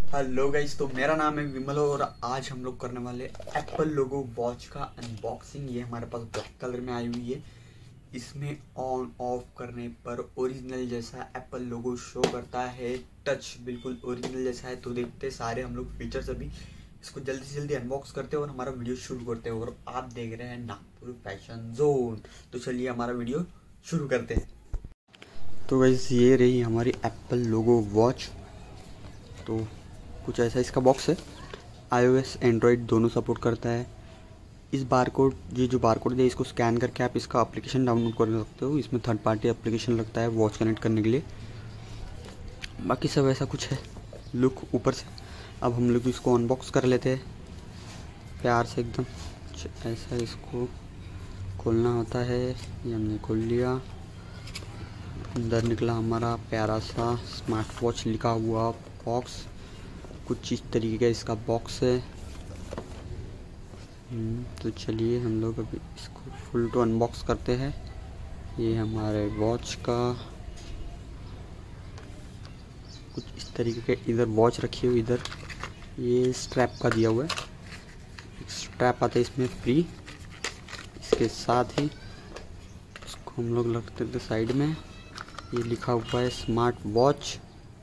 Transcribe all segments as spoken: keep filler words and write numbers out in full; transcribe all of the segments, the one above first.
Hello guys, तो मेरा नाम है विमल और आज हम लोग करने वाले एप्पल लोगो वॉच का अनबॉक्सिंग। ये हमारे पास ब्लैक कलर में आई हुई है। इसमें ऑन ऑफ करने पर ओरिजिनल जैसा एप्पल लोगो शो करता है, टच बिल्कुल ओरिजिनल जैसा है। तो देखते सारे हम लोग फीचर्स, अभी इसको जल्दी से जल्दी अनबॉक्स करते हैं और हमारा वीडियो शुरू करते हैं। और आप देख रहे हैं नागपुर फैशन जोन। तो चलिए हमारा वीडियो शुरू करते हैं। तो गाइस ये रही हमारी एप्पल लोगो वॉच। तो कुछ ऐसा इसका बॉक्स है। आईओएस एंड्रॉयड दोनों सपोर्ट करता है। इस बार कोड ये जो बार कोड है इसको स्कैन करके आप इसका एप्लीकेशन डाउनलोड कर सकते हो। इसमें थर्ड पार्टी एप्लीकेशन लगता है वॉच कनेक्ट करने के लिए। बाकी सब ऐसा कुछ है लुक ऊपर से। अब हम लोग इसको अनबॉक्स कर लेते हैं प्यार से एकदम। ऐसा इसको खोलना होता है। ये हमने खोल लिया। अंदर निकला हमारा प्यारा सा स्मार्ट वॉच लिखा हुआ बॉक्स। कुछ इस तरीके का इसका बॉक्स है। तो चलिए हम लोग अभी इसको फुल टू अनबॉक्स करते हैं। ये हमारे वॉच का कुछ इस तरीके के, इधर वॉच रखी हुई, इधर ये स्ट्रैप का दिया हुआ है। एक स्ट्रैप आता है इसमें फ्री। इसके साथ ही इसको हम लोग रखते थे साइड में। ये लिखा हुआ है स्मार्ट वॉच।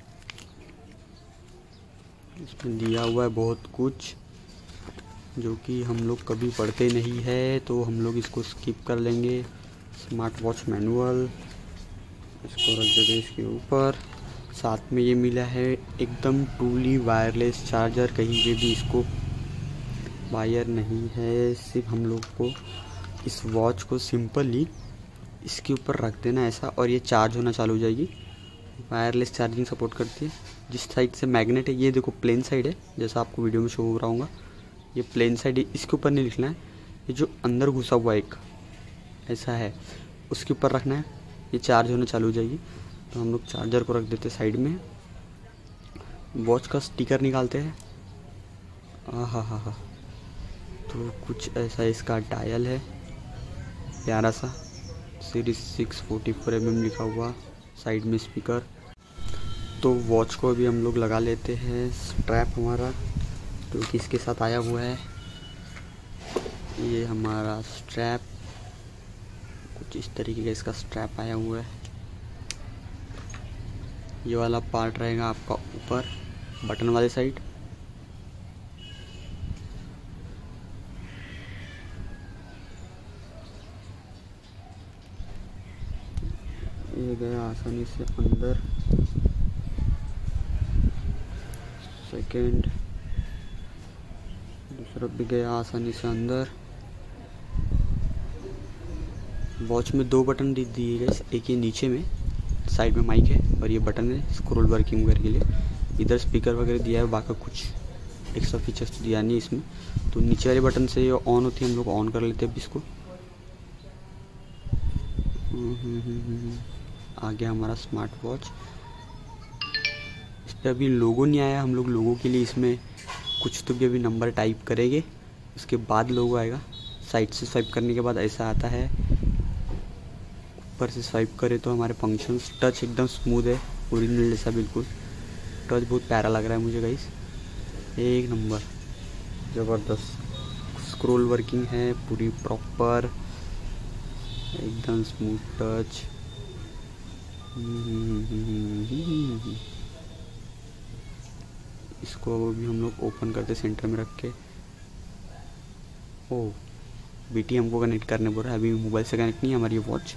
इसमें दिया हुआ है बहुत कुछ जो कि हम लोग कभी पढ़ते नहीं है, तो हम लोग इसको स्किप कर लेंगे। स्मार्ट वॉच मैनुअल इसको रख देते इसके ऊपर। साथ में ये मिला है एकदम ट्रूली वायरलेस चार्जर। कहीं पे भी इसको वायर नहीं है। सिर्फ हम लोग को इस वॉच को सिंपली इसके ऊपर रख देना ऐसा, और ये चार्ज होना चालू हो जाएगी। वायरलेस चार्जिंग सपोर्ट करती है। जिस साइड से मैग्नेट है, ये देखो प्लेन साइड है जैसा आपको वीडियो में शो हो रहा होगा। ये प्लेन साइड है, इसके ऊपर नहीं लिखना है। ये जो अंदर घुसा हुआ एक ऐसा है उसके ऊपर रखना है। ये चार्ज होना चालू हो जाएगी। तो हम लोग चार्जर को रख देते साइड में। वॉच का स्टिकर निकालते हैं। हाँ हाँ हाँ तो कुछ ऐसा इसका डायल है प्यारा सा। Series six forty four M M लिखा हुआ। साइड में स्पीकर। तो वॉच को भी हम लोग लगा लेते हैं। स्ट्रैप हमारा जो कि इसके साथ आया हुआ है। ये हमारा स्ट्रैप कुछ इस तरीके का इसका स्ट्रैप आया हुआ है। ये वाला पार्ट रहेगा आपका ऊपर बटन वाले साइड। ये गया आसानी से अंदर। सेकेंड दूसरा भी गया आसानी से अंदर। वॉच में दो बटन दे दिए गए। एक ये नीचे में साइड में माइक है और ये बटन है स्क्रॉल वर्किंग वगैरह के लिए। इधर स्पीकर वगैरह दिया है। बाकी कुछ एक्स्ट्रा फीचर्स तो दिया नहीं इसमें। तो नीचे वाले बटन से ये ऑन होती है, हम लोग ऑन कर लेते हैं अभी इसको। आ गया हमारा स्मार्ट वॉच। इस पर अभी लोगो नहीं आया। हम लोग लोगों के लिए इसमें कुछ तो भी अभी नंबर टाइप करेंगे, उसके बाद लोगो आएगा। साइड से स्वाइप करने के बाद ऐसा आता है। ऊपर से स्वाइप करें तो हमारे फंक्शंस। टच एकदम स्मूथ है, ओरिजिनल जैसा बिल्कुल। टच बहुत प्यारा लग रहा है मुझे गाइस, एक नंबर ज़बरदस्त। स्क्रॉल वर्किंग है पूरी प्रॉपर, एकदम स्मूथ टच। इसको अभी हम लोग ओपन करते सेंटर में रख के। ओ बीटी हमको कनेक्ट करने बोल रहा है। अभी मोबाइल से कनेक्ट नहीं है हमारी वॉच।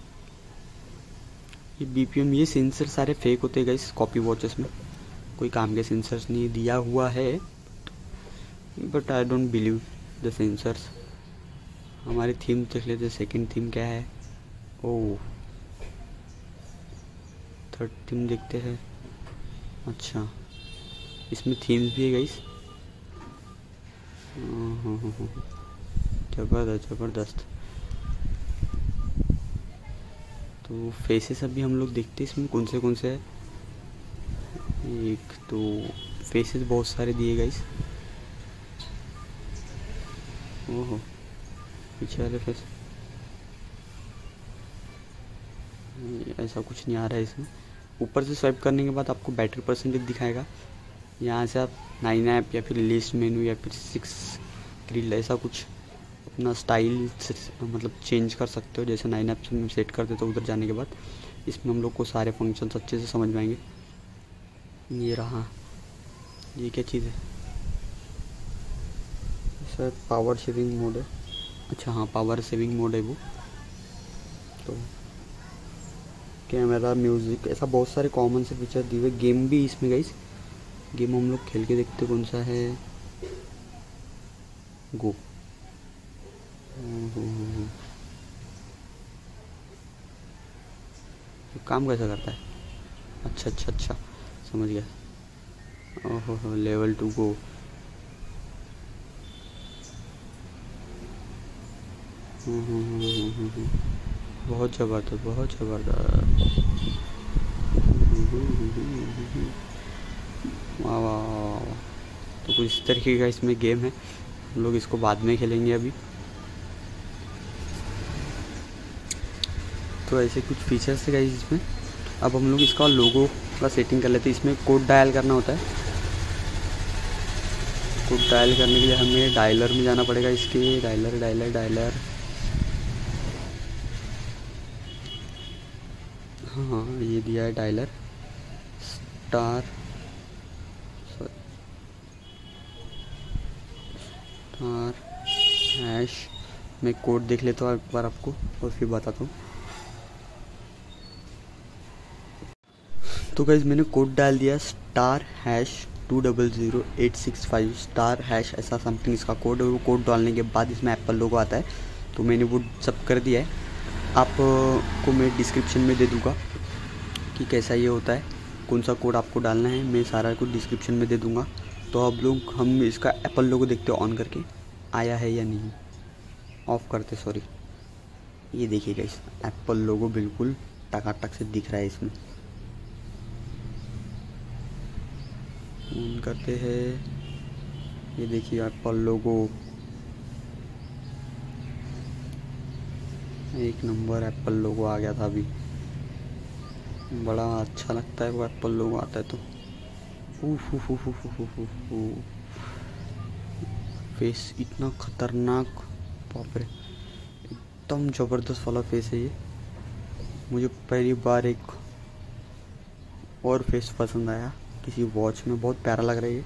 ये बीपीएम, ये सेंसर सारे फेक होते गए इस कॉपी वॉचेस में। कोई काम के सेंसर्स नहीं दिया हुआ है, but I don't believe the sensors. हमारी थीम देख लेते। सेकंड थीम क्या है? ओह थर्ड थीम देखते हैं। अच्छा इसमें थीम्स भी है गाइस। ज़बरदस्त ज़बरदस्त। तो फेसेस अभी हम लोग देखते हैं इसमें कौन से कौन से है। एक तो फेसेस बहुत सारे दिए गाइस। ओहो पीछे वाले फेस ऐसा कुछ नहीं आ रहा है इसमें। ऊपर से स्वाइप करने के बाद आपको बैटरी परसेंटेज दिखाएगा। यहाँ से आप नाइन ऐप या फिर लिस्ट मेनू या फिर सिक्स ग्रिल ऐसा कुछ अपना स्टाइल मतलब चेंज कर सकते हो। जैसे नाइन ऐप में सेट कर देते हो, उधर जाने के बाद इसमें हम लोग को सारे फंक्शंस अच्छे से समझ में आएंगे। ये रहा, ये क्या चीज़ है सर? पावर शेविंग मोड है। अच्छा हाँ, पावर सेविंग मोड है वो। तो कैमरा, म्यूज़िक, ऐसा बहुत सारे कॉमन से फीचर दिए हुए। गेम भी इसमें गाइस, गेम हम लोग खेल के देखते कौन सा है। गो। तो काम कैसा करता है? अच्छा अच्छा अच्छा समझ गया। ओहो हो, लेवल टू गो। बहुत ज़बरदस्त, बहुत ज़बरदस्त। वाह वाह वाह। तो कुछ इस तरीके का इसमें गेम है, हम लोग इसको बाद में खेलेंगे अभी। तो ऐसे कुछ फीचर्स है गाइस इसमें। अब हम लोग इसका लोगो का सेटिंग कर लेते हैं। इसमें कोड डायल करना होता है। कोड डायल करने के लिए हमें डायलर में जाना पड़ेगा। इसके डायलर डायलर डायलर हाँ, ये दिया है डायलर स्टार स्टार हैश। मैं कोड देख लेता हूँ एक बार आपको और फिर बताता हूँ। तो गाइस मैंने कोड डाल दिया, star hash two double zero eight six five star hash ऐसा समथिंग इसका कोड है। वो कोड डालने के बाद इसमें एप्पल लोगो आता है। तो मैंने वो सब कर दिया है। आपको मैं डिस्क्रिप्शन में दे दूँगा कि कैसा ये होता है, कौन सा कोड आपको डालना है, मैं सारा कुछ डिस्क्रिप्शन में दे दूँगा। तो आप लोग हम इसका एप्पल लोगो देखते हो ऑन करके आया है या नहीं। ऑफ करते, सॉरी। ये देखिए गाइस, एप्पल लोगो बिल्कुल टकाटक से दिख रहा है इसमें। ऑन करते हैं, ये देखिए एप्पल लोगो, एक नंबर एप्पल लोगो आ गया था अभी। बड़ा अच्छा लगता है वो एप्पल लोगो आता है तो। उफ उफ उफ उफ उफ उफ उफ। फेस इतना खतरनाक, बाप रे, एकदम ज़बरदस्त वाला फेस है ये। मुझे पहली बार एक और फेस पसंद आया किसी वॉच में, बहुत प्यारा लग रहा है ये।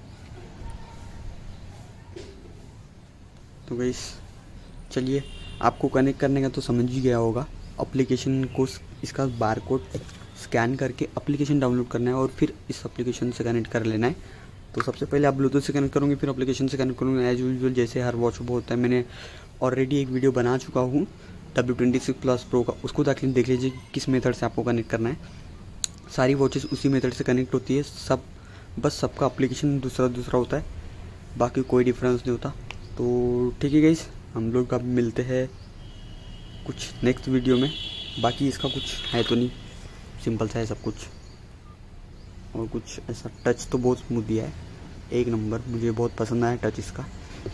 तो गाइस चलिए, आपको कनेक्ट करने का तो समझ ही गया होगा। एप्लीकेशन को इसका बारकोड स्कैन करके एप्लीकेशन डाउनलोड करना है और फिर इस एप्लीकेशन से कनेक्ट कर लेना है। तो सबसे पहले आप ब्लूटूथ से कनेक्ट करूँगी, फिर एप्लीकेशन से कनेक्ट करूँगी एज यूजुअल, जैसे हर वॉच में होता है। मैंने ऑलरेडी एक वीडियो बना चुका हूँ W twenty six plus pro का, उसको जाके देख लीजिए किस मेथड से आपको कनेक्ट करना है। सारी वॉचेस उसी मेथड से कनेक्ट होती है सब, बस सबका एप्लीकेशन दूसरा दूसरा होता है, बाकी कोई डिफरेंस नहीं होता। तो ठीक है गाइस, हम लोग अब मिलते हैं कुछ नेक्स्ट वीडियो में। बाकी इसका कुछ है तो नहीं, सिंपल सा है सब कुछ, और कुछ ऐसा टच तो बहुत स्मूथ दिया है, एक नंबर, मुझे बहुत पसंद आया टच इसका।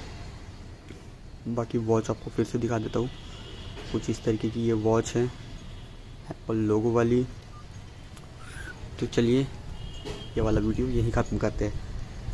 बाकी वॉच आपको फिर से दिखा देता हूँ, कुछ इस तरीके की ये वॉच है एप्पल लोगो वाली। तो चलिए ये वाला वीडियो यहीं ख़त्म करते हैं।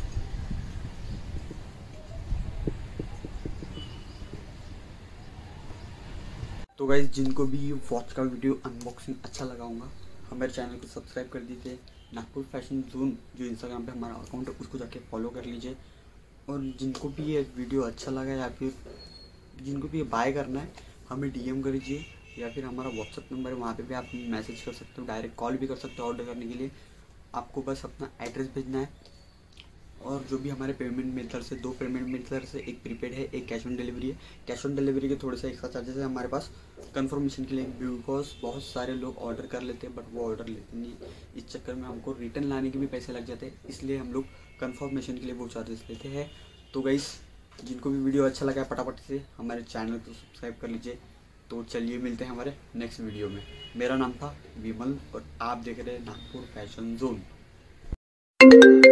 तो गाइस जिनको भी वॉच का वीडियो अनबॉक्सिंग अच्छा लगा होगा, हमारे चैनल को सब्सक्राइब कर दीजिए। नागपुर फैशन जोन जो इंस्टाग्राम पे हमारा अकाउंट है उसको जाके फॉलो कर लीजिए। और जिनको भी ये वीडियो अच्छा लगा या फिर जिनको भी ये बाय करना है, हमें डीएम कर दीजिए या फिर हमारा व्हाट्सअप नंबर है, वहाँ पे भी आप मैसेज कर सकते हो, डायरेक्ट कॉल भी कर सकते हो ऑर्डर करने के लिए। आपको बस अपना एड्रेस भेजना है और जो भी हमारे पेमेंट मेथड से, दो पेमेंट मेथड से, एक प्रीपेड है, एक कैश ऑन डिलीवरी है। कैश ऑन डिलीवरी के थोड़े से एक्स्ट्रा चार्जेस है हमारे पास कंफर्मेशन के लिए, बिकॉज बहुत सारे लोग ऑर्डर कर लेते हैं बट वो ऑर्डर लेते नहीं, इस चक्कर में हमको रिटर्न लाने के भी पैसे लग जाते हैं, इसलिए हम लोग कंफर्मेशन के लिए वो चार्जेस लेते हैं। तो गाइस जिनको भी वीडियो अच्छा लगा है फटाफट से हमारे चैनल को सब्सक्राइब कर लीजिए। तो चलिए मिलते हैं हमारे नेक्स्ट वीडियो में। मेरा नाम था विमल और आप देख रहे हैं नागपुर फैशन जोन।